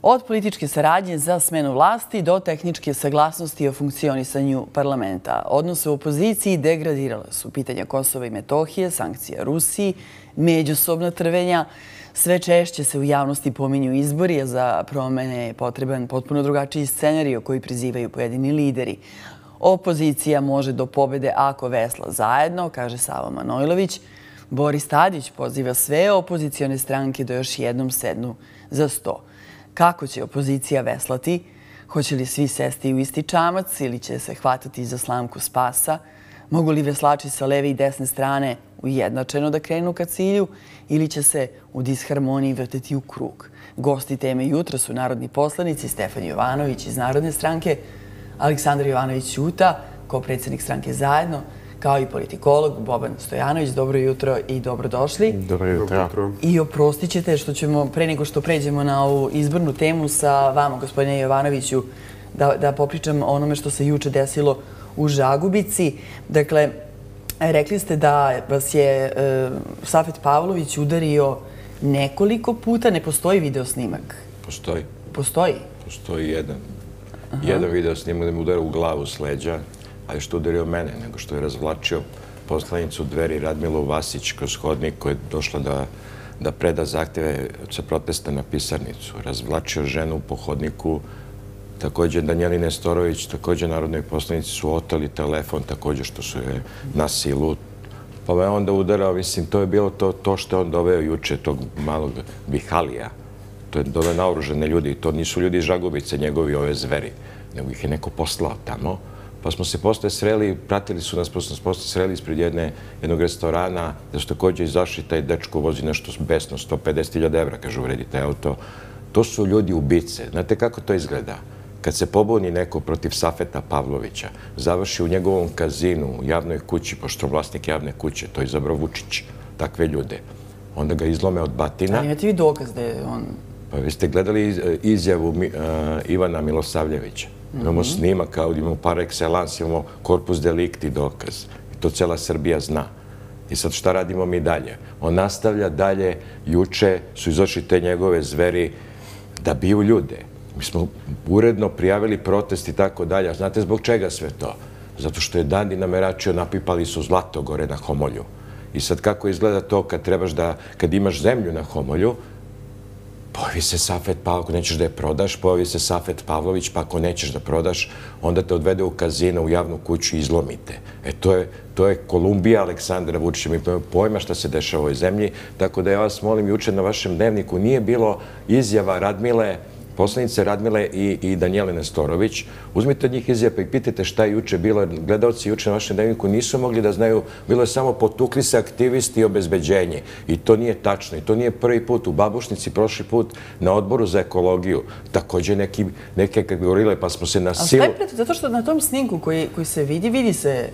Od političke saradnje za smenu vlasti do tehničke saglasnosti o funkcionisanju parlamenta. Odnose u opoziciji degradirale su pitanja Kosova i Metohije, sankcija Rusiji, međusobna trvenja. Sve češće se u javnosti pominju izbori, a za promene je potreban potpuno drugačiji scenario koji prizivaju pojedini lideri. Opozicija može do pobede ako vesla zajedno, kaže Savo Manojlović. Boris Tadić poziva sve opozicione stranke da još jednom sednu za sto. Kako će opozicija veslati? Hoće li svi sesti u isti čamac ili će se hvatati za slamku spasa? Mogu li veslači sa leve i desne strane ujednačeno da krenu ka cilju ili će se u disharmoniji vrteti u krug? Gosti teme jutra su narodni poslanici Stefan Jovanović iz Narodne stranke, Aleksandar Jovanović Ćuta, kao predsjednik stranke Zajedno, kao i politikolog Boban Stojanović. Dobro jutro i dobrodošli. Dobro jutro. I oprostit ćete što ćemo, pre nego što pređemo na ovu izbornu temu sa vama, gospodine Jovanoviću, da popričam o onome što se juče desilo u Žagubici. Dakle, rekli ste da vas je Safet Pavlović udario nekoliko puta. Ne postoji video snimak? Postoji. Postoji? Postoji jedan. Jedan video snimak da mi udara u glavu s leđa, ali što udario mene, nego što je razvlačio poslanicu Dveri Radmilu Vasić kroz hodnik koja je došla da preda zahteve sa protesta na pisarnicu. Razvlačio ženu po hodniku, također Danijeli Nestorović, također narodni poslanici su oteli telefon, također što su je na silu. Pa me onda udarao, mislim, to je bilo to što je on doveo juče, tog malog Bihalija. To je doveo naoružene ljudi i to nisu ljudi iz Žagubice, njegovi ove zveri, nego ih je neko poslao tamo. Pa smo se posle sreli, pratili su nas, pa smo se posle sreli ispred jednog restorana, da su također izašli, taj dečko vozi nešto besno, 150.000 evra, kaže, uredi taj auto. To su ljudi ubice. Znate kako to izgleda? Kad se pobuni neko protiv Safeta Pavlovića, završi u njegovom kazinu, u javnoj kući, pošto vlasnik javne kuće, to je izabrao Vučić, takve ljude. Onda ga izlome od batina. Ali imate vi dokaz da je on... Pa vi ste gledali izjavu Ivana Milosavljevića. Imamo snimak, kao imamo par excellence, imamo korpus delikti dokaz. I to cela Srbija zna. I sad šta radimo mi dalje? On nastavlja dalje. Juče su izašli te njegove zveri da biju ljude. Mi smo uredno prijavili protest i tako dalje. A znate zbog čega sve to? Zato što je Dandi nameračio, napipali su zlato gore na Homolju. I sad kako izgleda to kad imaš zemlju na Homolju, pojavi se Safet Pavlović, ako nećeš da je prodaš, pojavi se Safet Pavlović, pa ako nećeš da prodaš, onda te odvede u kazino, u javnu kuću i izlomite. To je Kolumbija Aleksandra Vučića. Mi imamo pojma šta se dešava u ovoj zemlji. Tako da ja vas molim, juče na vašem dnevniku nije bilo izjava Radmile, poslanice Radmile i Danijele Nestorović. Uzmite od njih izjave pa i pitajte šta je juče bilo. Gledalci juče na vašem dnevniku nisu mogli da znaju, bilo je samo potukli se aktivisti i obezbeđenje. I to nije tačno. I to nije prvi put u Babušnici, prošli put na odboru za ekologiju. Također neke govorile pa smo se na silu... Ali šta je zato što na tom snimku koji se vidi se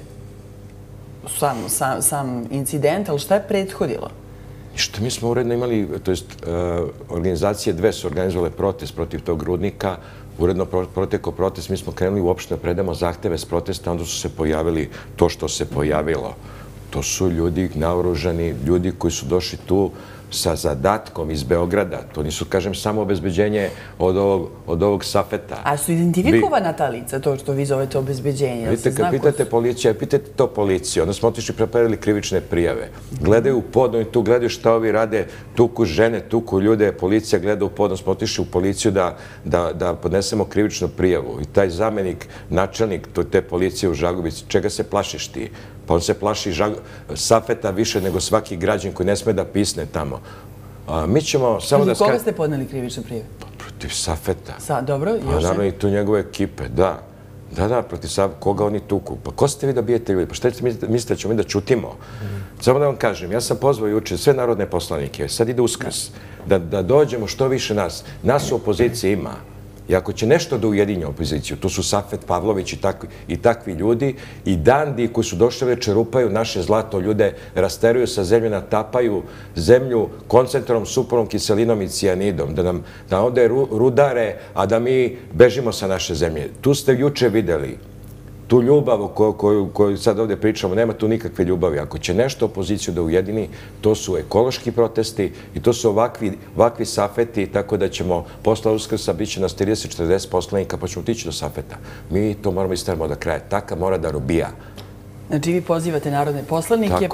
sam incident, ali šta je prethodilo? Što mi smo uredno imali, to jest organizacije dve su organizovale protest protiv tog rudnika, uredno protekao protest, mi smo krenuli uopšte da predamo zahteve s protesta, onda su se pojavili to što se pojavilo. To su ljudi naoružani, ljudi koji su došli tu sa zadatkom iz Beograda. To nisu, kažem, samo obezbeđenje od ovog Safeta. A su identifikovana ta lica, to što vi zovete obezbeđenje? Vidite, kad pitate policija, pitate to policiju, onda smo otišli prepravili krivične prijave. Gledaju u podno i tu gledaju šta ovi rade, tuku žene, tuku ljude, policija gleda u podno, smo otišli u policiju da podnesemo krivičnu prijavu. I taj zamenik, načelnik te policije u Žagubici, čega se plašiš ti? Pa on se plaši Safeta više nego svaki građan koji ne sme da pisne tamo. Mi ćemo samo da... Protiv koga ste podneli krivične prijave? Protiv Safeta. Dobro, još je? Naravno i tu njegove ekipe, da. Da, protiv Safeta. Koga oni tuku? Pa ko ste vi da bijete ljudi? Pa šta mislite da ćemo mi da čutimo? Samo da vam kažem, ja sam pozvao juče sve narodne poslanike, sad ide Uskrs, da dođemo što više nas. Nas u opoziciji ima. I ako će nešto da ujedinje opoziciju, to su Safet Pavlović i takvi ljudi, i Dandi koji su došli već čerupaju naše zlato, ljude rasteruju sa zemlje, natapaju zemlju koncentranom supornom kiselinom i cijanidom, da nam ovde rudare, a da mi bežimo sa naše zemlje. Tu ste juče videli tu ljubav koju sad ovdje pričamo, nema tu nikakve ljubavi. Ako će nešto opoziciju da ujedini, to su ekološki protesti i to su ovakvi safeti, tako da ćemo posle Uskrsa biti će nas 30-40 poslanika, pa ćemo tići do safeta. Mi to moramo istrajamo do kraja. Taka mora da robija. Znači, vi pozivate narodne poslanike,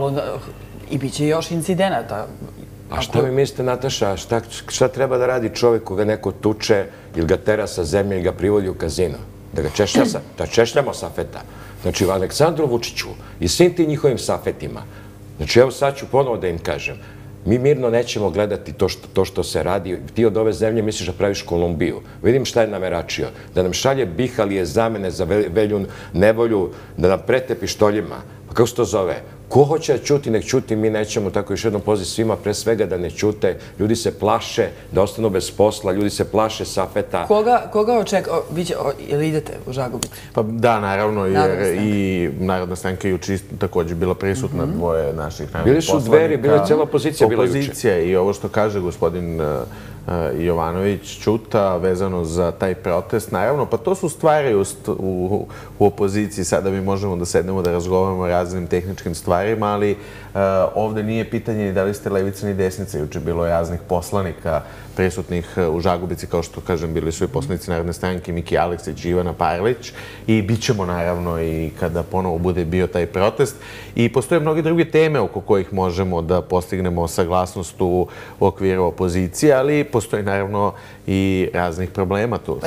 i bit će još incidenata. A šta mi mislite, Nataša, šta treba da radi čovjek koga neko tuče ili ga tera sa zemlje ili ga privodi u kazino? Da ga češljamo safeta. Znači, u Aleksandru Vučiću i svim tim njihovim safetima. Znači, evo sad ću ponovo da im kažem. Mi mirno nećemo gledati to što se radi. Ti od ove zemlje misliš da praviš Kolumbiju. Vidim šta je nameračio. Da nam šalje bihalije zamene za velju nevolju, da nam prete pištoljima. Pa kako se to zove? Ko hoće da ćuti, nek ćuti, mi nećemo. Tako još jednom poziv svima, pre svega da ne ćute. Ljudi se plaše da ostanu bez posla, ljudi se plaše safeta. Koga očeka? Ili idete u Žagubicu? Pa da, naravno, jer i Narodna stranka juče također bila prisutna, dvoje naših narodnih poslanika. Bili su Dveri, bila je cijela opozicija bila juče. Opozicija i ovo što kaže gospodin Jovanović Ćuta vezano za taj protest. Naravno, pa to su stvari u opoziciji. Sada mi možemo da sednemo da razgovaramo o raznim tehničkim stvarima, ali ovdje nije pitanje ni da li ste levica ni desnica. Juče bilo je raznih poslanika prisutnih u Žagubici, kao što kažem, bili su i poslanici Narodne stranke, Miki Aleksić i Ivana Parlić. I bit ćemo naravno i kada ponovo bude bio taj protest. I postoje mnoge druge teme oko kojih možemo da postignemo saglasnost u okviru opozicije, ali postoji naravno i raznih problema tu.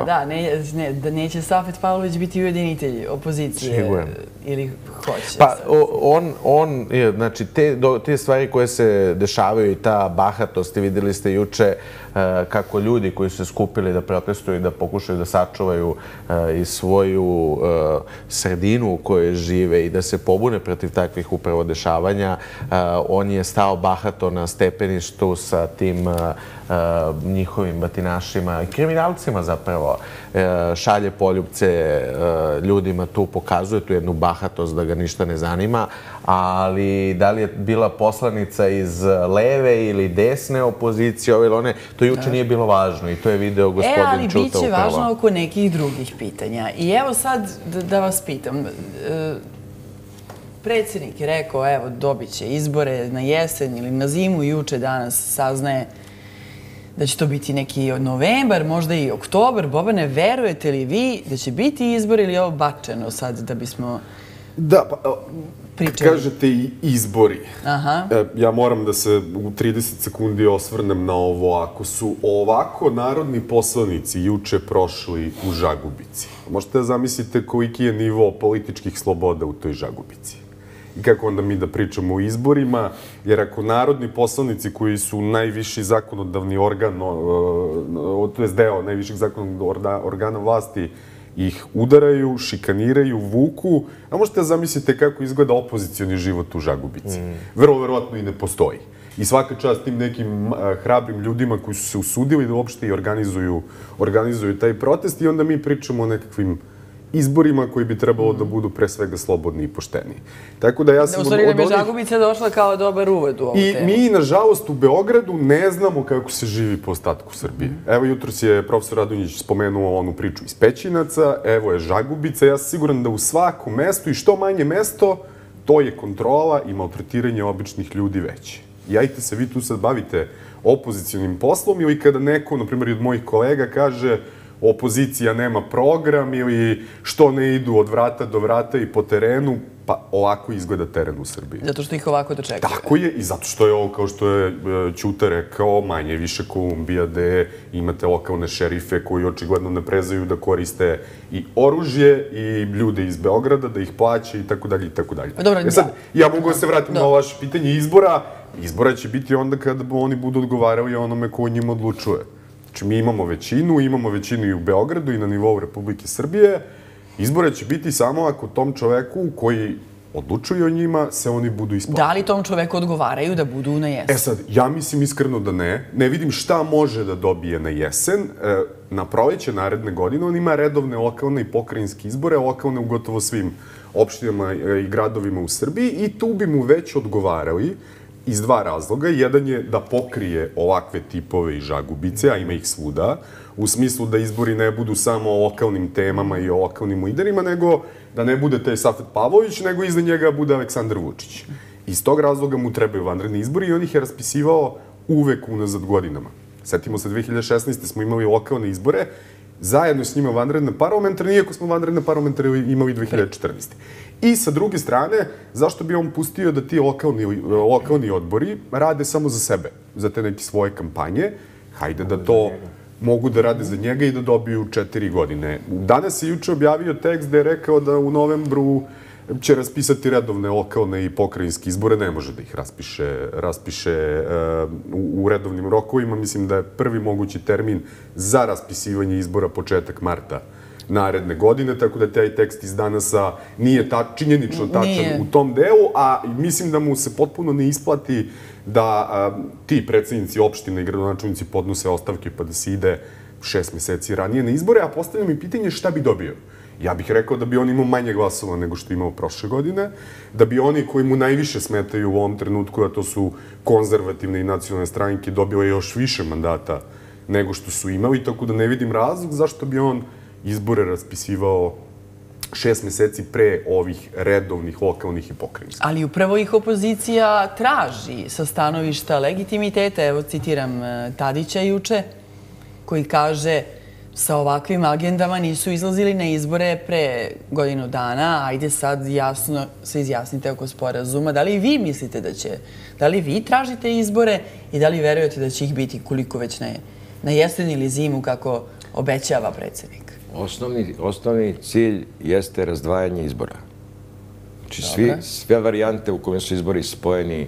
Da neće Safet Pavlović biti ujedinitelj opozicije. Siguran. Ili hoće? Pa on, znači, te stvari koje se dešavaju i ta bahatost, vidjeli ste juče kako ljudi koji su se skupili da protestuju i da pokušaju da sačuvaju i svoju sredinu u kojoj žive i da se pobune protiv takvih upravo dešavanja. On je stao bahato na stepeništu sa tim njihovim batinašima i kriminalcima zapravo. Šalje poljupce ljudima tu, pokazuje tu jednu bahatost da ga ništa ne zanima, ali da li je bila poslanica iz leve ili desne opozicije, ove ili one, to juče nije bilo važno i to je video gospodin Ćuta upravo. Ali bit će važno oko nekih drugih pitanja. I evo sad da vas pitam. Predsjednik je rekao, evo, dobit će izbore na jesen ili na zimu, juče danas saznaje da će to biti neki novembar, možda i oktobar. Bobane, verujete li vi da će biti izbor ili je ovo bačeno sad da bismo Da, pa kažete i izbori. Ja moram da se u 30 sekundi osvrnem na ovo. Ako su ovako narodni poslanici juče prošli u Žagubici, možete da zamislite koliki je nivo političkih sloboda u toj Žagubici. I kako onda mi da pričamo o izborima, jer ako narodni poslanici koji su najviši zakonodavni organ, to je deo najviših zakonodavnog organa vlasti, ih udaraju, šikaniraju, vuku, a možete da zamislite kako izgleda opozicioni život u Žagubici. Vrlo verovatno i ne postoji. I svaka čast tim nekim hrabrim ljudima koji su se usudili da uopšte i organizuju taj protest i onda mi pričamo o nekakvim izborima koji bi trebalo da budu pre svega slobodni i pošteni. Tako da ja sam... U stvari nam je Žagubica došla kao dobar uvod u ovu temu. I mi, nažalost, u Beogradu ne znamo kako se živi po ostatku Srbije. Evo, jutros je profesor Radonjić spomenuo onu priču iz Pećinaca, evo je Žagubica. Ja sam siguran da u svakom mestu i što manje mesto, to je kontrola i maltretiranje običnih ljudi veće. Jajte se, vi tu sad bavite opozicijonim poslom ili kada neko, na primjer, od mojih kolega kaže opozicija nema program ili što ne idu od vrata do vrata i po terenu, pa ovako izgleda teren u Srbiji. Zato što ih ovako dočekuje. Tako je i zato što je ovo, kao što je Ćuta rekao, manje više Kolumbija, gde imate lokalne šerife koji očigledno ne prezaju da koriste i oružje i ljude iz Beograda, da ih plaće i tako dalje i tako dalje. Sad, ja mogu da se vratim na vaše pitanje izbora. Izbora će biti onda kada oni budu odgovarali onome ko o njima odlučuje. Znači, mi imamo većinu i u Beogradu i na nivou Republike Srbije. Izbore će biti samo ako tom čoveku koji odlučuje o njima se oni budu isplatili. Da li tom čoveku odgovaraju da budu na jesen? Sad, ja mislim iskreno da ne. Ne vidim šta može da dobije na jesen. Na proleće naredne godine on ima redovne lokalne i pokrajinske izbore, lokalne u gotovo svim opštinama i gradovima u Srbiji i tu bi mu već odgovarali iz dva razloga. Jedan je da pokrije ovakve tipove i žagubice, a ima ih svuda, u smislu da izbori ne budu samo o lokalnim temama i o lokalnim liderima, nego da ne bude taj Safet Pavlović, nego iza njega bude Aleksandar Vučić. Iz tog razloga mu trebaju vanredni izbori i on ih je raspisivao uvek unazad godinama. Setimo se, 2016. smo imali lokalne izbore, zajedno s njima vanredne parlamentarne, iako smo vanredne parlamentarne imali 2014. I sa druge strane, zašto bi on pustio da ti lokalni odbori rade samo za sebe, za te neke svoje kampanje? Hajde da to mogu da rade za njega i da dobiju 4 godine. Danas je juče objavio tekst gde je rekao da u novembru će raspisati redovne lokalne i pokrajinske izbore, ne može da ih raspiše u redovnim rokovima. Mislim da je prvi mogući termin za raspisivanje izbora početak marta naredne godine, tako da taj tekst iz danasa nije činjenično tačan u tom delu, a mislim da mu se potpuno ne isplati da ti predsednici opštine i gradonačelnici podnose ostavke pa da se ide 6 meseci ranije na izbore, a postavljam i pitanje šta bi dobio. Ja bih rekao da bi on imao manje glasova nego što je imao prošle godine, da bi oni koji mu najviše smetaju u ovom trenutku, a to su konzervativne i nacionalne stranke, dobile još više mandata nego što su imali, tako da ne vidim razlog zašto bi on izbore raspisivao 6 meseci pre ovih redovnih, lokalnih i pokrajinskih. Ali upravo ih opozicija traži sa stanovišta legitimiteta. Evo citiram Tadića juče, koji kaže: sa ovakvim agendama nisu izlazili na izbore pre godinu dana, ajde sad jasno se izjasnite oko sporazuma. Da li vi mislite da će, da li vi tražite izbore i da li verujete da će ih biti koliko već na jesen ili zimu kako obećava predsednik? Osnovni cilj jeste razdvajanje izbora. Znači sve varijante u kojima su izbori spojeni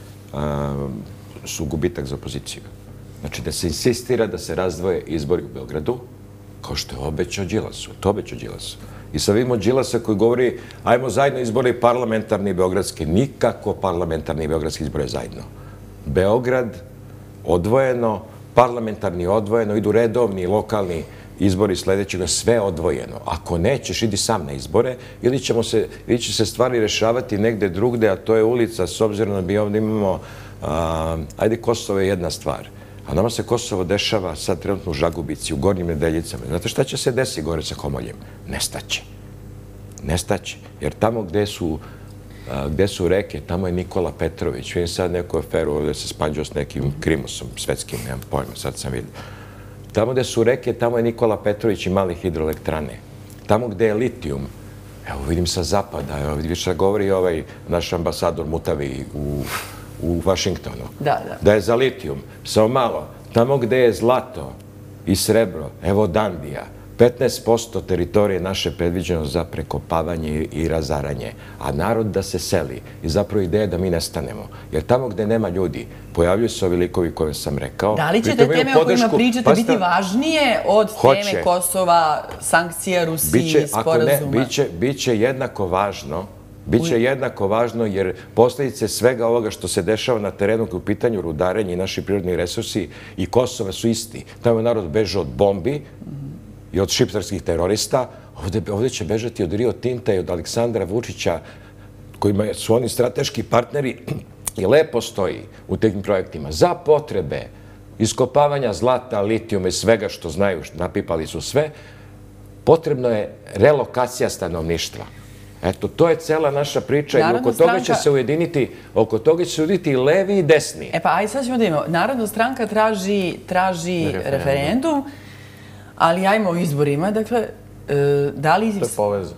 su gubitak za opoziciju. Znači da se insistira da se razdvoje izbori u Beogradu, kao što je obećao Đilasu. To obećao Đilasu. I sad vidimo Đilasa koji govori ajmo zajedno izbori parlamentarni i beogradski. Nikako parlamentarni i beogradski izbore zajedno. Beograd odvojeno, parlamentarni odvojeno, idu redovni, lokalni izbori sledećega, sve odvojeno. Ako nećeš, idi sam na izbore ili će se stvari rešavati negde drugde, a to je ulica, s obzirom da mi ovdje imamo, ajde, Kosovo je jedna stvar. A nama se Kosovo dešava sad trenutno u Žagubici, u Gornjim Nedeljicama. Znate šta će se desiti gore sa Homoljem? Nestaće. Nestaće. Jer tamo gde su reke, tamo je Nikola Petrović. Vidim sad neku aferu ovdje se spanđao s nekim krimosom svetskim, nemam pojma, sad sam vidio. Tamo gde su reke, tamo je Nikola Petrović i mali hidroelektrane. Tamo gde je litijum, evo vidim sa zapada, evo vidiš šta govori ovaj naš ambasador Mutavi u Vašingtonu. Da je za litijum. Samo malo, tamo gde je zlato i srebro, evo Dandija, 15% teritorije naše predviđeno za prekopavanje i razaranje, a narod da se seli. I zapravo ideja da mi nestanemo. Jer tamo gde nema ljudi, pojavljuju se ovi likovi koje sam rekao. Da li će te teme o kojima pričate biti važnije od teme Kosova, sankcija Rusiji, sporazuma? Biće jednako važno. Biće jednako važno jer posljedice svega ovoga što se dešava na terenu u pitanju rudarenja i naši prirodni resursi i Kosova su isti. Tamo je narod beže od bombi i od šiptarskih terorista. Ovdje će bežati od Rio Tinta i od Aleksandra Vučića, kojima su oni strateški partneri i lepo stoji u tim projektima. Za potrebe iskopavanja zlata, litijuma i svega što znaju, napipali su sve, potrebno je relokacija stanovništva. Eto, to je cela naša priča i oko toga će se ujediniti i levi i desni. E pa, aj sad ćemo da imamo. Narodna stranka traži referendum, ali ajmo o izborima. Dakle, da li... To je povezano.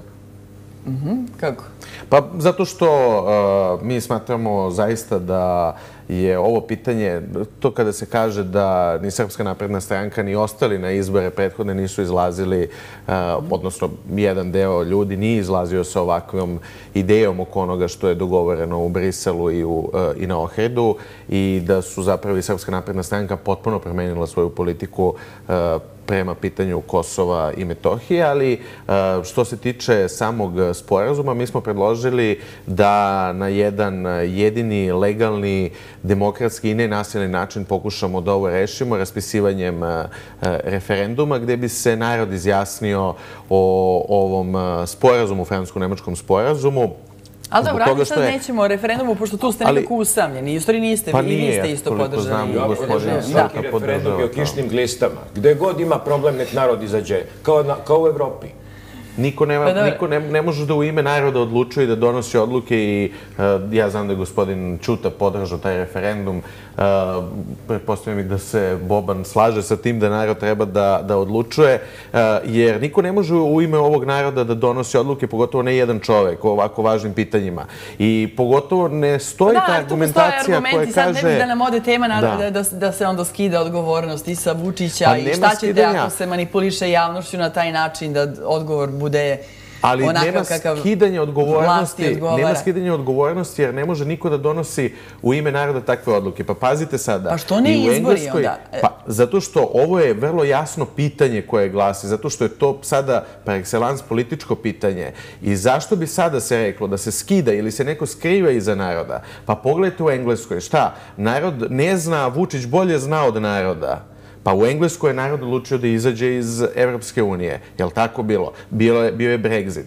Kako? Pa zato što mi smatramo zaista da je ovo pitanje, to kada se kaže da ni Srpska napredna stranka ni ostali na izbore prethodne nisu izlazili, odnosno jedan deo ljudi nije izlazio sa ovakvom idejom oko onoga što je dogovoreno u Briselu i na Ohridu i da su zapravo i Srpska napredna stranka potpuno promenila svoju politiku prema pitanju Kosova i Metohije, ali što se tiče samog sporazuma, mi smo predložili da na jedan jedini, legalni, demokratski i nenasilni način pokušamo da ovo rešimo raspisivanjem referenduma gde bi se narod izjasnio o ovom sporazumu, francusko-nemačkom sporazumu, Ali dobro, ajde sad nećemo o referendumu, pošto tu ste nekako usamljeni. U stvari niste, i vi ste isto podržali. Svaki referendum je o kišnim glistama. Gde god ima problem, nek narod izađe. Kao u Evropi. Niko ne može da u ime naroda odlučuje i da donosi odluke i ja znam da je gospodin Ćuta podržao taj referendum. Pretpostavljam i da se Boban slaže sa tim da narod treba da odlučuje, jer niko ne može u ime ovog naroda da donosi odluke, pogotovo ne jedan čovek o ovako važnim pitanjima. I pogotovo ne stoji ta argumentacija koja kaže... Sad ne bi da nam ode tema da se onda skida odgovornost i sa Vučića i šta ćete ako se manipuliše javnošću na taj način da odgovor bude onakav kakav vlasti odgovara. Nema skidanja odgovornosti jer ne može niko da donosi u ime naroda takve odluke. Pa pazite sada. Pa što ne izbori onda? Zato što ovo je vrlo jasno pitanje koje glasi. Zato što je to sada par excellence političko pitanje. I zašto bi sada se reklo da se skida ili se neko skriva iza naroda? Pa pogledajte u Engleskoj. Šta? Narod ne zna, Vučić bolje zna od naroda. Pa u Engleskoj je narod odlučio da izađe iz Evropske unije. Je li tako bilo? Bio je Brexit.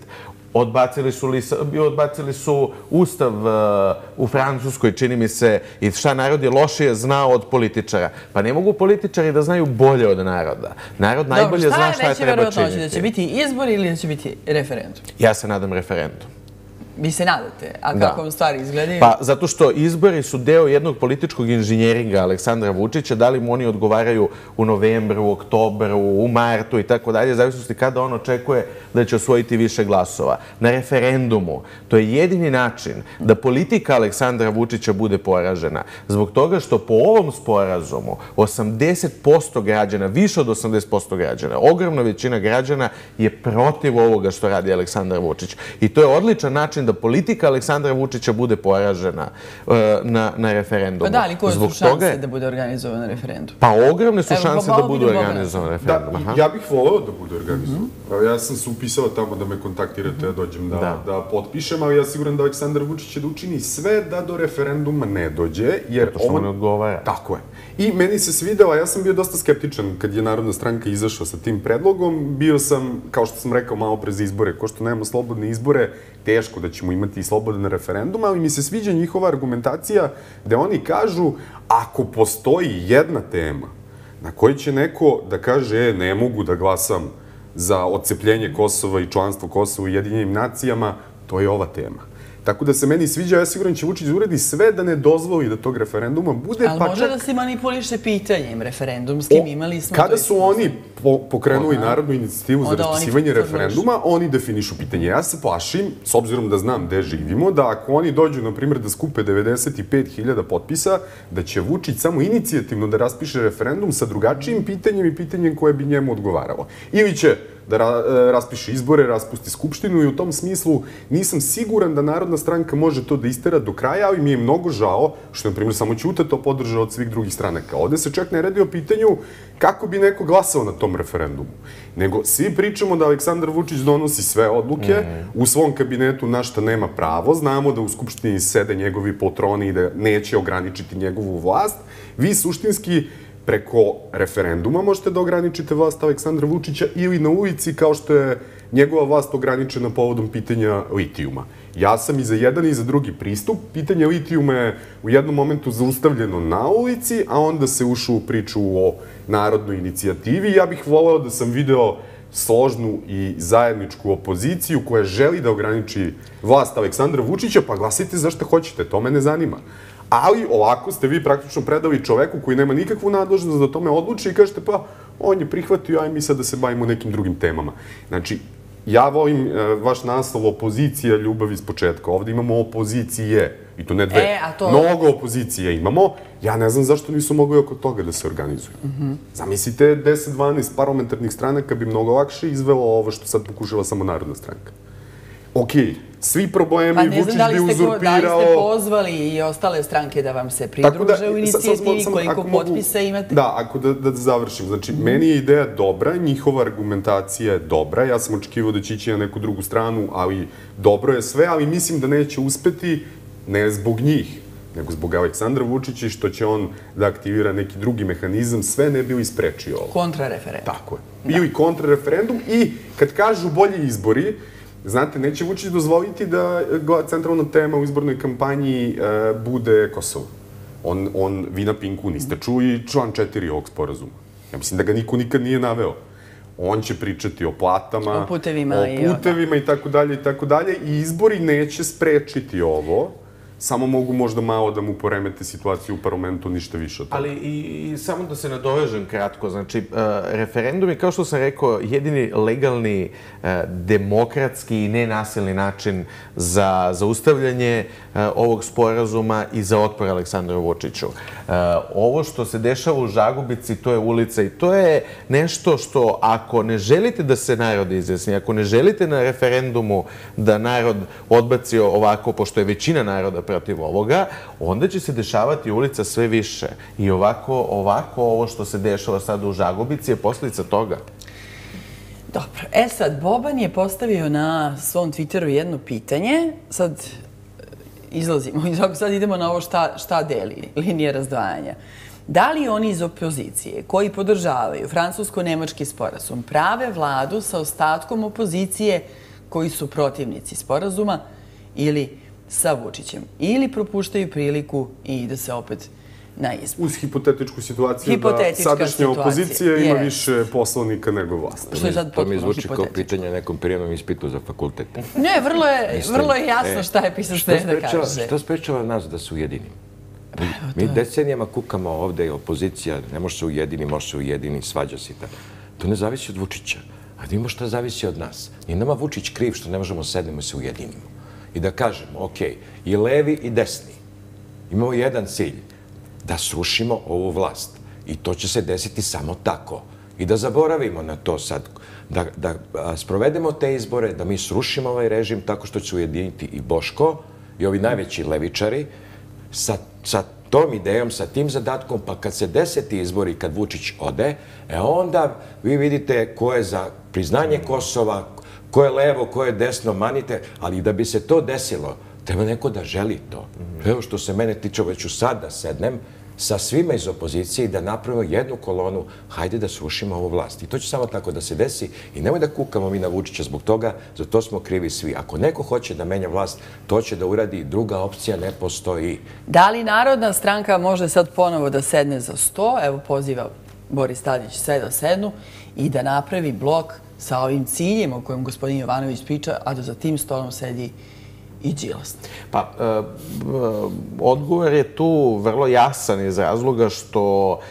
Odbacili su Ustav u Francuskoj, čini mi se, i šta narod je lošije znao od političara. Pa ne mogu političari da znaju bolje od naroda. Narod najbolje zna šta treba činiti. Da će biti izbor ili da će biti referendum? Ja se nadam referendum. Vi se nadate? A kako vam stvari izgledaju? Pa zato što izbori su deo jednog političkog inženjeringa Aleksandra Vučića, da li mu oni odgovaraju u novembru, u oktobru, u martu i tako dalje, zavisnosti kada on očekuje da će osvojiti više glasova. Na referendumu, to je jedini način da politika Aleksandra Vučića bude poražena. Zbog toga što po ovom sporazumu 80% građana, više od 80% građana, ogromna većina građana je protiv ovoga što radi Aleksandar Vučić. I to je odličan način da politika Aleksandra Vučića bude poražena na referendumu. Pa da, ali koje su šanse da bude organizovan referendum? Pa ogromne su šanse da bude organizovan referendum. Ja bih voleo da bude organizovan. Ja sam se upisao tamo da me kontaktirate, ja dođem da potpišem, ali ja siguran da Aleksandar Vučić će da učini sve da do referenduma ne dođe, jer to što mu ne odgovara. Tako je. I meni se svidela, ja sam bio dosta skeptičan kad je Narodna stranka izašla sa tim predlogom. Bio sam, kao što sam rekao malo pre za izbore, ko što nemamo slobodne izbore, teško da ćemo imati slobodan referendum, ali mi se sviđa njihova argumentacija gde oni kažu ako postoji jedna tema na kojoj će neko da kaže ne mogu da glasam za odcepljenje Kosova i članstvo Kosova u Ujedinjenim nacijama, to je ova tema. Tako da se meni sviđa, ja siguran će Vučić uredi sve da ne dozvoli da tog referenduma bude, ali može da se manipuliše pitanjem referendumskim, imali smo... Kada su oni pokrenuli narodnu inicijativu za raspisivanje referenduma, oni definišu pitanje. Ja se plašim, s obzirom da znam gde živimo, da ako oni dođu, na primjer, da skupe 95.000 potpisa, da će Vučić samo inicijativno da raspiše referendum sa drugačijim pitanjem i pitanjem koje bi njemu odgovaralo. Ili će da raspiše izbore, raspusti skupštinu i u tom smislu nisam siguran da Narodna stranka može to da istera do kraja, ali mi je mnogo žao što je, na primjer, samo Ćuta to podržao od svih drugih stranaka. Ovde se čak ne radi o pitanju kako bi neko glasao na tom referendumu, nego svi pričamo da Aleksandar Vučić donosi sve odluke, u svom kabinetu na šta nema pravo, znamo da u skupštini sede njegovi poltroni i da neće ograničiti njegovu vlast. Vi suštinski preko referenduma možete da ograničite vlast Aleksandra Vučića ili na ulici kao što je njegova vlast ograničena povodom pitanja litijuma. Ja sam i za jedan i za drugi pristup. Pitanje litijuma je u jednom momentu zaustavljeno na ulici, a onda se ušlo u priču o narodnoj inicijativi. Ja bih voleo da sam video složnu i zajedničku opoziciju koja želi da ograniči vlast Aleksandra Vučića, pa glasite za šta hoćete, to me ne zanima. Ali ovako ste vi praktično predali čoveku koji nema nikakvu nadležnost da o tome odluči i kažete pa on je prihvatio, aj mi sad da se bavimo nekim drugim temama. Znači, ja volim vaš naslov opozicija ljubav iz početka. Ovde imamo opozicije, i to ne dve. Mnogo opozicije imamo. Ja ne znam zašto nisu mogli oko toga da se organizuju. Zamislite, 10-12 parlamentarnih stranaka bi mnogo lakše izvelo ovo što sad pokušava samo Narodna stranka. Okej, svi problemi, Vučić bi uzurpirao... Da li ste pozvali i ostale stranke da vam se pridruže u inicijativi, koliko potpisa imate? Da, ako da završim. Znači, meni je ideja dobra, njihova argumentacija je dobra. Ja sam očekivao da će ići na neku drugu stranu, ali dobro je sve, ali mislim da neće uspeti, ne zbog njih, nego zbog Aleksandra Vučića i što će on da aktivira neki drugi mehanizam, sve ne bi li sprečio ovo. Kontrareferendum. Tako je. Ili kontrareferendum i kad kažu bolji izbori, Znate, neće Vučić dozvoliti da centralna tema u izbornoj kampanji bude Kosovo. Vi na Pinku niste čuli član 4 ovog sporazuma. Ja mislim da ga niko nikad nije naveo. On će pričati o platama, o putevima i tako dalje. I izbori neće sprečiti ovo. Samo mogu možda malo da mu poremete situaciju u parlamentu, ništa više od toga. Ali i samo da se nadovežem kratko, znači, referendum je, kao što sam rekao, jedini legalni, demokratski i nenasilni način za zaustavljanje ovog sporazuma i za otpor Aleksandru Vučiću. Ovo što se dešava u Žagubici, to je ulica i to je nešto što, ako ne želite da se narod izjasni, ako ne želite na referendumu da narod odbaci ovako, pošto je većina naroda protiv ovoga, onda će se dešavati ulica sve više. I ovako ovo što se dešava sad u Žagubici je posljedica toga. Dobro. Sad, Boban je postavio na svom Twitteru jedno pitanje. Sad izlazimo. Sad idemo na ovo šta deli linije razdvajanja. Da li oni iz opozicije koji podržavaju francusko-nemački sporazum prave vladu sa ostatkom opozicije koji su protivnici sporazuma ili sa Vučićem? Ili propuštaju priliku i ide se opet na izbor? Uz hipotetičku situaciju da sadašnja opozicija ima više poslanika nego vlast. To mi zvuči kao pitanje nekom prijemnom ispitu za fakultet. Ne, vrlo je jasno šta je pisac da kaže. Što sprečava nas da se ujedinimo? Mi decenijama kukamo ovde i opozicija, ne može se ujedini, može se ujedini, svađa se tako. To ne zavisi od Vučića. A da imamo šta zavisi od nas. Nije nama Vučić kriv što ne možemo sednemo i se ujedinimo. I da kažemo, ok, i levi i desni imamo jedan cilj, da srušimo ovu vlast. I to će se desiti samo tako. I da zaboravimo na to sad, da sprovedemo te izbore, da mi srušimo ovaj režim tako što će ujediniti i Boško i ovi najveći levičari sa tom idejom, sa tim zadatkom, pa kad se deseti izbori, kad Vučić ode, onda vi vidite ko je za priznanje Kosova, ko je levo, ko je desno, manite, ali da bi se to desilo, treba neko da želi to. Evo što se mene tiče, već ću sad da sednem sa svima iz opozicije i da napravimo jednu kolonu, hajde da srušimo ovu vlast. I to će samo tako da se desi i nemoj da kukamo mi na Vučića zbog toga, za to smo krivi svi. Ako neko hoće da menja vlast, to će da uradi, druga opcija ne postoji. Da li Narodna stranka može sad ponovo da sedne za sto, evo poziva Boris Tadić sve da sednu i da napravi blok sa ovim ciljem o kojem gospodin Jovanović priča, a da za tim stolom sedi i Đilas? Pa, odgovor je tu vrlo jasan iz razloga što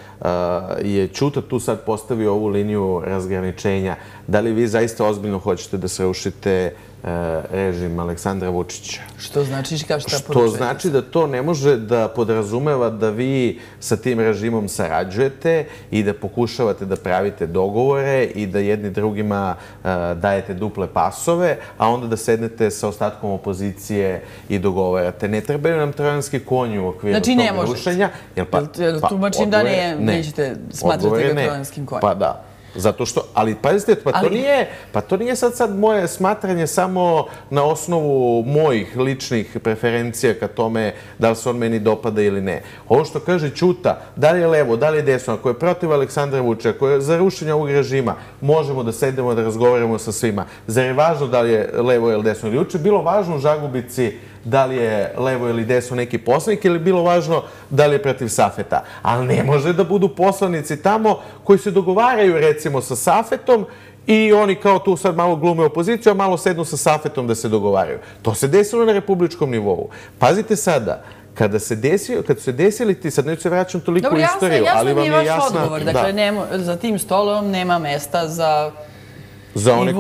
je Ćuta tu sad postavio ovu liniju razgraničenja. Da li vi zaista ozbiljno hoćete da srušite režim Aleksandra Vučića? Što znači šta poručujete? Što znači da to ne može da podrazumeva da vi sa tim režimom sarađujete i da pokušavate da pravite dogovore i da jedni drugima dajete duple pasove, a onda da sednete sa ostatkom opozicije i dogovarate. Ne trebaju nam trojanski konji u okviru tog rušenja. Tumačim da nećete smatrati ga trojanskim konjem. Pa da. Zato što, ali pazite, pa to nije sad moje smatranje samo na osnovu mojih ličnih preferencija ka tome da li se on meni dopada ili ne. Ovo što kaže Ćuta, da li je levo, da li je desno, ako je protiv Aleksandra Vučića, ako je za rušenje ovog režima, možemo da sedemo, da razgovaramo sa svima. Zar je važno da li je levo ili desno? Juče je bilo važno u Žagubici da li je levo ili desno neki poslanik ili je bilo važno da li je protiv Safeta. Ali ne može da budu poslanici tamo koji se dogovaraju recimo sa Safetom i oni kao tu sad malo glume opoziciju, a malo sednu sa Safetom da se dogovaraju. To se desilo na republičkom nivou. Pazite sada, kad su se desili ti, sad neću se vraćam toliko u istoriju, ali vam je jasna... Jasno mi je vaš odgovor, dakle za tim stolom nema mesta za... Za one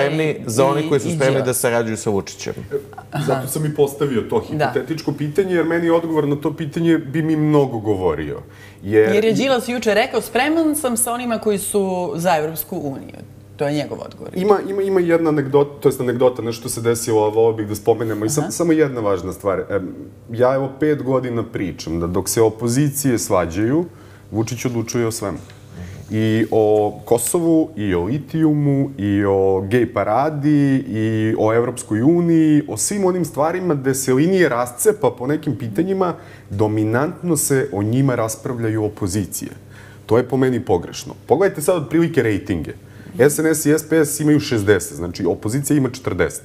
koji su spremni da sarađuju sa Vučićem. Zato sam i postavio to hipotetičko pitanje, jer meni odgovor na to pitanje bi mi mnogo govorio. Jer je Đilas juče rekao, spreman sam sa onima koji su za Evropsku uniju. To je njegov odgovor. Ima jedna anegdota, to je anegdota, nešto se desilo, volio bih da spomenemo. I samo jedna važna stvar. Ja evo 5 godina pričam da dok se opozicije svađaju, Vučić odlučuje o svemu. I o Kosovu, i o litijumu, i o gej paradi, i o Evropskoj uniji, o svim onim stvarima gde se linije rascepa po nekim pitanjima, dominantno se o njima raspravljaju opozicije. To je po meni pogrešno. Pogledajte sad otprilike rejtinge. SNS i SPS imaju 60, znači opozicija ima 40.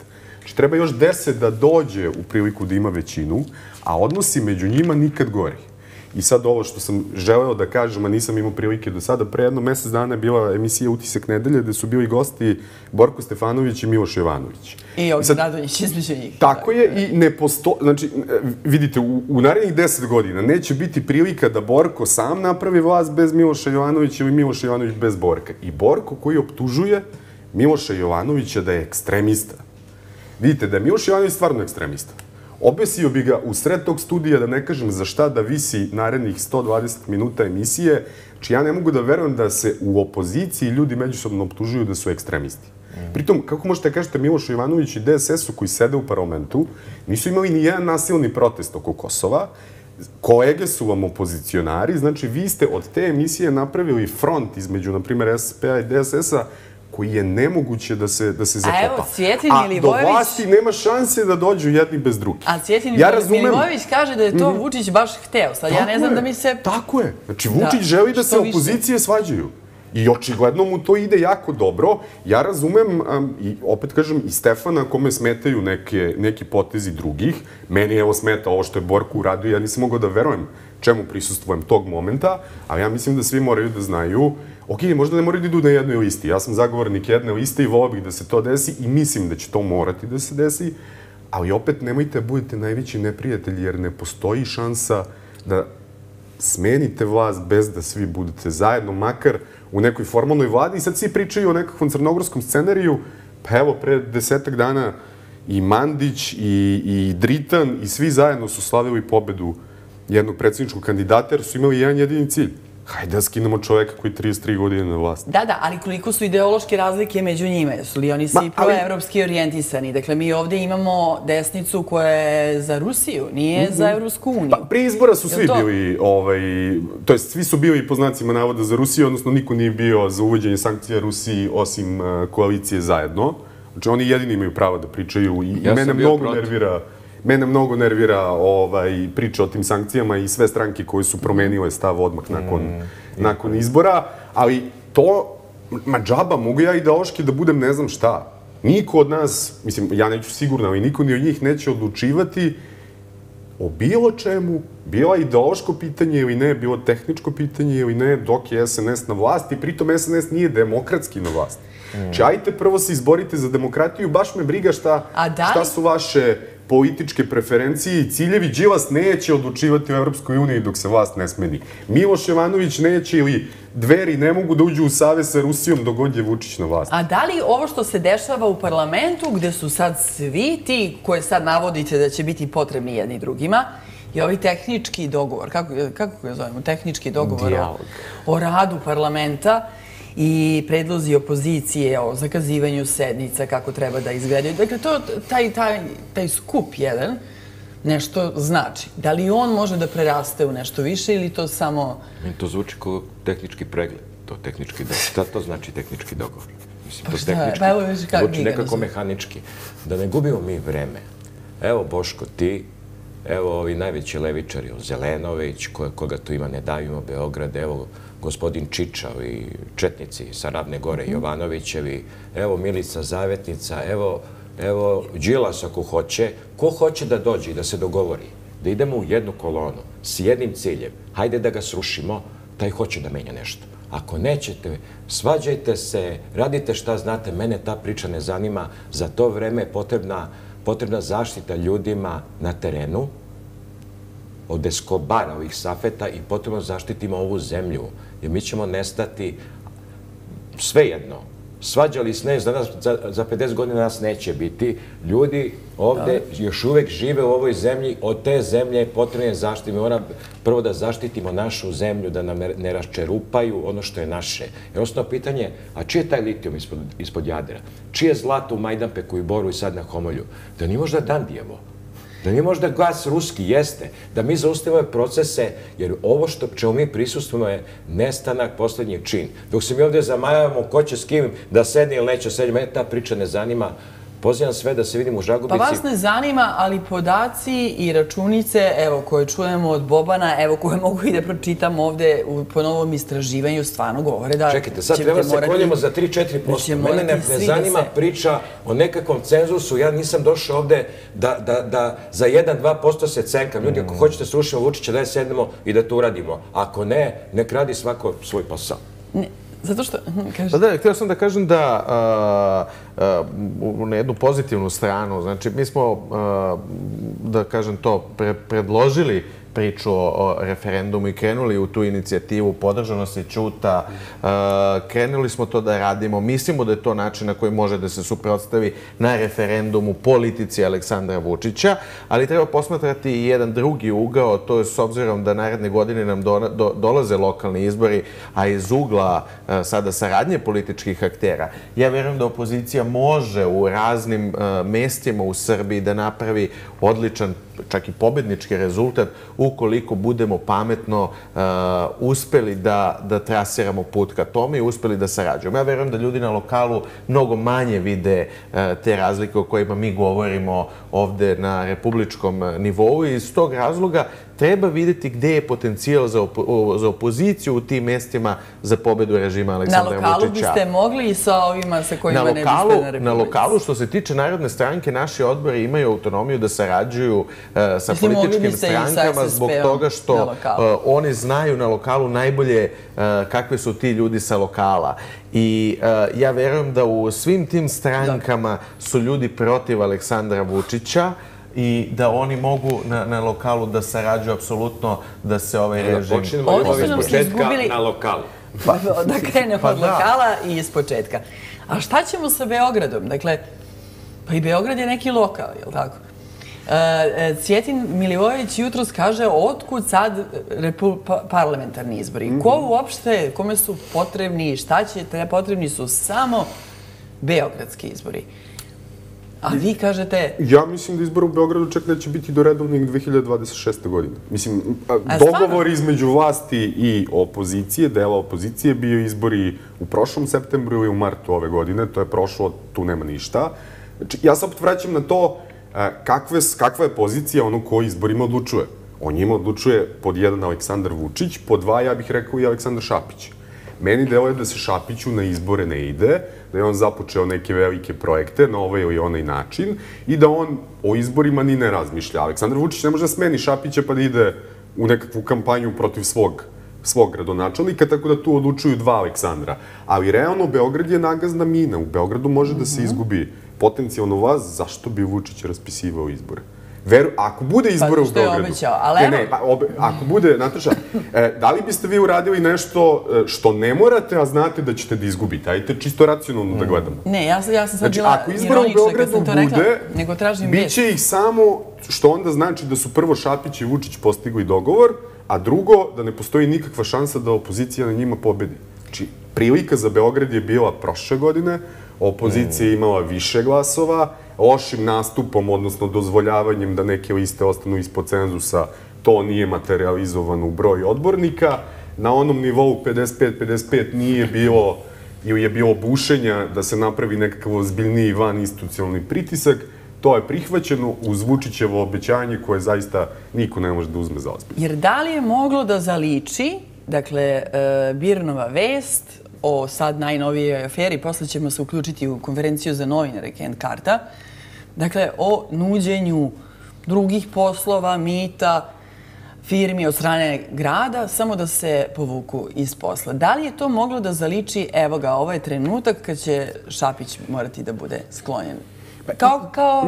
Znači, treba još 10 da dođe u priliku da ima većinu, a odnosi među njima nikad gori. I sad ovo što sam želeo da kažem, a nisam imao prilike do sada, pre jedno mesec dana je bila emisija Utisak nedelje, gde su bili gosti Borko Stefanović i Miloš Jovanović. I Ognjen Radonjić između njih. Tako je i ne postoji, znači, vidite, u narednih 10 godina neće biti prilika da Borko sam napravi vlast bez Miloša Jovanovića ili Miloš Jovanović bez Borka. I Borko koji optužuje Miloša Jovanovića da je ekstremista. Vidite, da je Miloš Jovanović stvarno ekstremista. Obesio bi ga u sred tog studija, da ne kažem za šta, da visi narednih 120 minuta emisije, či ja ne mogu da verujem da se u opoziciji ljudi međusobno optužuju da su ekstremisti. Pritom, kako možete da kažete Milošu Jovanoviću i DSS-u koji sede u parlamentu, nisu imali ni jedan nasilni protest oko Kosova, kolege su vam opozicionari, znači vi ste od te emisije napravili front između, na primjer, SPA i DSS-a, koji je nemoguće da se zakopa. A evo, Cvjetin Milivojević... A do vlasti nema šanse da dođu jedni bez drugih. A Cvjetin Milivojević kaže da je to Vučić baš hteo. Sad ja ne znam da mi se... Tako je. Znači, Vučić želi da se opozicije svađaju. I očigledno mu to ide jako dobro. Ja razumem, i opet kažem, i Stefana kome smetaju neki potezi drugih. Meni evo smeta ovo što je Borko uradio. Ja nisam mogao da verujem čemu prisustvujem tog momenta, ali ja mislim da svi moraju da znaju, ok, možda ne moraju da idu na jednoj listi. Ja sam zagovornik jedne liste i volio bih da se to desi i mislim da će to morati da se desi, ali opet nemojte da budete najveći neprijatelji jer ne postoji šansa da smenite vlast bez da svi budete zajedno, makar u nekoj formalnoj vladi. I sad svi pričaju o nekakvom crnogorskom scenariju, pa evo, pre 10 dana i Mandić i Dritan i svi zajedno su slavili pobedu jednog predsjedničkog kandidata jer su imali jedan jedini cilj. Hajde da skinemo čoveka koji 33 godine na vlasti. Da, ali koliko su ideološke razlike među njima? Su li oni svi proevropski orijentisani? Dakle, mi ovdje imamo desnicu koja je za Rusiju, nije za Evropsku uniju. Pa, prije izbora su svi bili, to jest svi su bili po znacima navoda za Rusiju, odnosno niko nije bio za uvođenje sankcija Rusiji osim koalicije zajedno. Znači, oni jedini imaju pravo da pričaju i mene mnogo nervira priča o tim sankcijama i sve stranke koje su promenile stav odmah nakon izbora, ali to, ma džaba, mogu ja ideološki da budem ne znam šta. Niko od nas, mislim, ja neću sigurno, ali niko ni od njih neće odlučivati o bilo čemu, bilo ideološko pitanje ili ne, bilo tehničko pitanje ili ne, dok je SNS na vlasti, pritom SNS nije demokratski na vlasti. Znači, ajte prvo se izborite za demokratiju, baš me briga šta su vaše političke preferencije i ciljevi. Đilas neće odlučivati u Evropskoj uniji dok se vlast ne smeni. Miloš Jovanović neće ili Dveri ne mogu da uđu u savez sa Rusijom dok god je Vučić na vlasti. A da li ovo što se dešava u parlamentu, gde su sad svi ti koje sad navodite da će biti potrebni jedni drugima, i ovaj tehnički dogovor, kako ga zovemo, tehnički dogovor o radu parlamenta i predlozi opozicije o zakazivanju sednica, kako treba da izgledaju. Dakle, taj skup jedan nešto znači. Da li on može da preraste u nešto više ili to samo... To zvuči kao tehnički pregled, to tehnički dogovor. Šta to znači tehnički dogovor? Pa šta, pa evo viš kako zvuči nekako mehanički. Da ne gubimo mi vreme. Evo Boško, ti, evo ovi najveći levičari, Zelenović, koga tu ima, ne davimo Beograd, evo gospodin Čičav i Četnici sa Ravne Gore, Jovanovićevi, evo Milica Zavetnica, evo Đilas ako hoće. Ko hoće da dođe i da se dogovori, da idemo u jednu kolonu s jednim ciljem, hajde da ga srušimo, taj hoće da menja nešto. Ako nećete, svađajte se, radite šta znate, mene ta priča ne zanima, za to vreme je potrebna zaštita ljudima na terenu, od Eskobara, ovih Safeta, i potrebno zaštitimo ovu zemlju, jer mi ćemo nestati svejedno. Svađali se, za 50 godina nas neće biti. Ljudi ovde još uvek žive u ovoj zemlji, od te zemlje je potrebno zaštiti. Mi moramo prvo da zaštitimo našu zemlju, da nam ne raščerupaju ono što je naše. Jer osnovno pitanje, a čiji je taj litijum ispod Jadra? Čije je zlato u Majdanpeku i Boru i sad na Homolju? Da nije možda Dandijevo? Da nije možda gas ruski? Jeste. Da mi zaustavimo procese, jer ovo čemu mi prisustvujemo je nestanak poslednjeg čin. Dok se mi ovdje zamajavamo ko će s kim da sedne ili neće sedne, mene ta priča ne zanima. pozivam sve da se vidimo u Žagubici. Pa vas ne zanima, ali podaci i računice, evo, koje čujemo od Bobana, evo, koje mogu i da pročitam ovde po novom istraživanju, stvarno govore da... Čekajte, sad treba se koljemo za 3-4%. Mene ne zanima priča o nekakvom cenzusu. Ja nisam došao ovde da za 1-2% se cenkam. Ljudi, ako hoćete srušimo Vučića, da sednemo i da to uradimo. Ako ne, nek radi svako svoj posao. Zato što... Pa da, htio sam da kažem da na jednu pozitivnu stranu, znači mi smo, da kažem to, predložili priču o referendumu i krenuli u tu inicijativu, podržano se ćuta, krenuli smo to da radimo, mislimo da je to način na koji može da se suprotstavi na referendumu politici Aleksandra Vučića, ali treba posmatrati i jedan drugi ugao, to je s obzirom da naredne godine nam dolaze lokalni izbori, a iz ugla sada saradnje političkih aktera. Ja verujem da opozicija može u raznim mestima u Srbiji da napravi odličan, čak i pobednički rezultat ukoliko budemo pametno uspeli da trasiramo put ka tome i uspeli da sarađujemo. Ja verujem da ljudi na lokalu mnogo manje vide te razlike o kojima mi govorimo ovde na republičkom nivou i iz tog razloga treba vidjeti gde je potencijal za opoziciju u tim mestima za pobedu režima Aleksandra Vučića. Na lokalu biste mogli i sa ovima sa kojima ne biste na republici? Na lokalu, što se tiče Narodne stranke, naši odbori imaju autonomiju da sarađuju sa političkim strankama zbog toga što oni znaju na lokalu najbolje kakve su ti ljudi sa lokala. I ja verujem da u svim tim strankama su ljudi protiv Aleksandra Vučića i da oni mogu na lokalu da sarađuju apsolutno da se ovaj režim... Počnemo iz početka na lokalu. Da krenemo od lokala i iz početka. A šta ćemo sa Beogradom? Dakle, pa i Beograd je neki lokal, je li tako? Cvjetin Milivojević jutros kaže otkud sad parlamentarni izbori. Ko uopšte, kome su potrebni, šta će, potrebni su samo beogradski izbori. A vi kažete... Ja mislim da izbor u Beogradu čak neće biti do redovnih 2026. godine. Mislim, dogovor između vlasti i opozicije, dela opozicije, bio izbori u prošlom septembru i u martu ove godine. To je prošlo, tu nema ništa. Znači, ja se opet vraćam na to kakva je pozicija ono ko izborima odlučuje. O njima odlučuje pod jedan Aleksandar Vučić, pod dva, ja bih rekao, i Aleksandar Šapić. Meni deluje da se Šapiću na izbore ne ide, da je on započeo neke velike projekte na ovaj ili onaj način i da on o izborima ni ne razmišlja. Aleksandar Vučić ne može da smeni Šapića pa da ide u nekakvu kampanju protiv svog gradonačelnika, tako da tu odlučuju dva Aleksandra. Ali realno, Beograd je nagazna mina. U Beogradu može da se izgubi potencijalno vlast, zašto bi Vučić raspisivao izbore? Ako bude izbora u Beogradu... Pa što je obećao, ali ne, ako bude, Nataša, da li biste vi uradili nešto što ne morate, a znate da ćete da izgubite? Ajde čisto racionalno da gledamo. Ne, ja sam sad bila ironična kad sam to rekla, nego tražim vijest. Biće ih samo, što onda znači da su prvo Šapić i Vučić postigli dogovor, a drugo, da ne postoji nikakva šansa da opozicija na njima pobedi. Znači, prilika za Beograd je bila prošle godine, opozicija je imala više glasova, lošim nastupom, odnosno dozvoljavanjem da neke liste ostanu ispod cenzusa, to nije materializovano u broj odbornika. Na onom nivou 55-55 nije bilo ili je bilo bušenja da se napravi nekakav ozbiljniji vaninstitucionalni pritisak. To je prihvaćeno uz Vučićevo obećanje koje zaista niko ne može da uzme za ozbiljno. Jer da li je moglo da zaliči, dakle, Birnova vest o sad najnovijoj aferi, posle ćemo se uključiti u konferenciju za novinare Kent Karta, dakle, o nuđenju drugih poslova, mita, firmi od strane grada, samo da se povuku iz posla. Da li je to moglo da zaliči, evo ga, ovaj trenutak kad će Šapić morati da bude sklonjen? Kao kako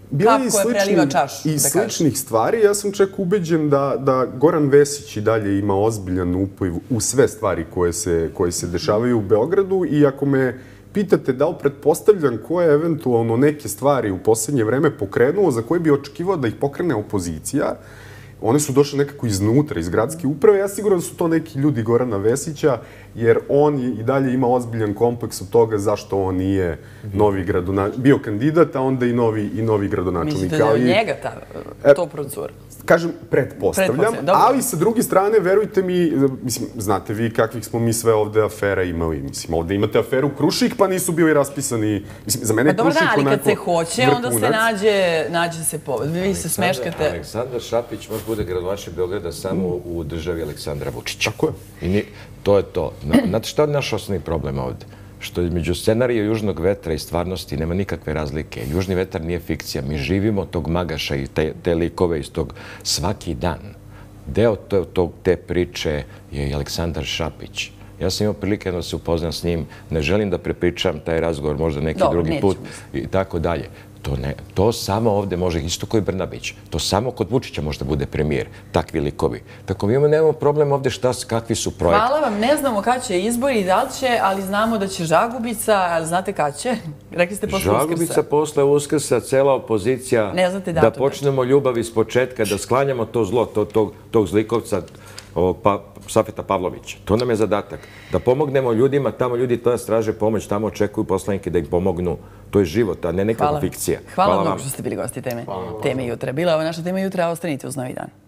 je preliva čašu, i sličnih stvari. Ja sam čak ubeđen da Goran Vesić i dalje ima ozbiljan upliv u sve stvari koje se dešavaju u Beogradu i ako me pitate da li pretpostavljam ko je eventualno neke stvari u poslednje vreme pokrenuo za koje bi očekivao da ih pokrene opozicija, one su došle nekako iznutra, iz gradske uprave. Ja siguran da su to neki ljudi Gorana Vesića, jer on i dalje ima ozbiljan kompleks od toga zašto on nije novi bio kandidat, a onda i novi gradonačelnik. Mislite da je od njega to procura? Kažem, pretpostavljam, ali sa druge strane, verujte mi, mislim, znate vi kakvih smo mi sve ovde afera imali. Mislim, ovde imate aferu Krušik, pa nisu bili raspisani, mislim, za mene je Krušik onako ali kad se hoće, onda se nađe se povod. Vi se smeškate. Aleksandar Šapić može bude gradonačelnik Beograda samo u državi Aleksandra Vučića. Tako je. I to je to. Znate šta je naš osnovni problem ovde? Što između scenarija Južnog vetra i stvarnosti nema nikakve razlike. Južni vetar nije fikcija. Mi živimo tog Magaša i te likove iz tog svaki dan. Deo te priče je i Aleksandar Šapić. Ja sam imao prilike da se upoznam s njim. Ne želim da prepričam taj razgovor, možda neki drugi put i tako dalje. To samo ovde može, isto koji Brnabić, to samo kod Vučića može da bude premijer, takvi likovi. Tako mi nemamo problem ovde kakvi su projekti. Hvala vam, ne znamo kad će izbori i da li će, ali znamo da će Žagubica, ali znate kad će? Rekli ste posle Uskrsa. Žagubica posle Uskrsa, cela opozicija, da počnemo ljubav iz početka, da sklanjamo to zlo, tog zlikovca, Safeta Pavlovića. To nam je zadatak. Da pomognemo ljudima, tamo ljudi to nas traže pomoć, tamo očekuju poslanike da im pomognu. To je život, a ne nekakva fikcija. Hvala mnogo što ste bili gosti teme jutra. Bila je ova naša tema jutra, a ostanite uz Novi dan.